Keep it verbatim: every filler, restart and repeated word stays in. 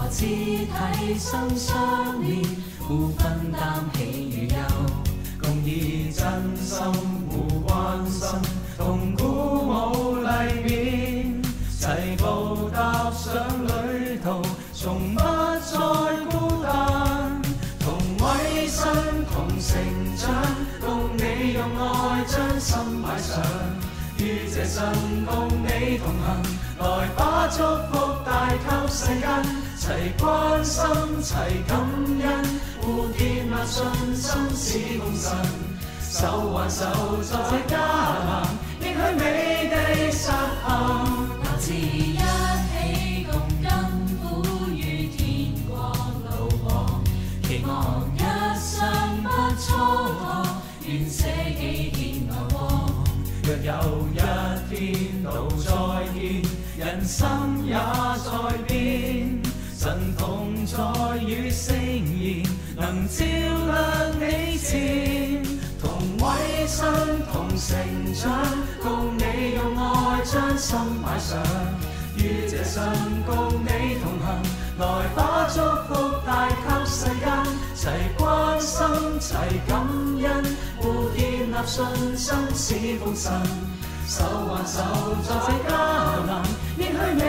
和肢體心相連，互分擔喜與憂，共以真心互關心，同鼓舞勵勉，齊步踏上旅途，從不再孤單。同委身同成長，共你用愛將心擺上，於這生共你同行，來把祝福帶給世間，齊關心齊感恩，互建立信心似共神，手挽手在這迦南，應許美地實行。各自一起共甘苦與天國路過，期望一生不蹉跎，願捨己獻愛光。若有一天道再見，人生也在變，神同在與聖言，能照亮你前。同委身同成長，共你用愛將心擺上，於這生共你同行，來把祝福帶給世間，齊關心齊感恩，互建立信心似奉神，手挽手在這迦南，應許